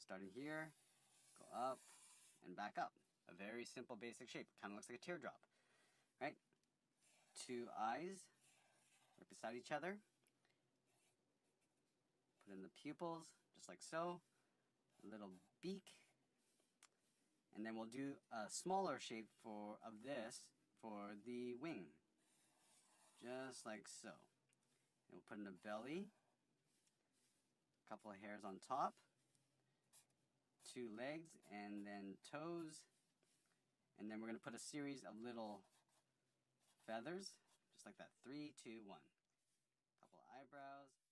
Starting here, go up and back up. A very simple basic shape. Kind of looks like a teardrop, right? Two eyes right beside each other. Put in the pupils, just like so. A little beak. And then we'll do a smaller shape of this for the wing. Just like so. And we'll put in a belly. A couple of hairs on top. Two legs and then toes. And then we're going to put a series of little feathers. Just like that. 3, 2, 1. Couple of eyebrows.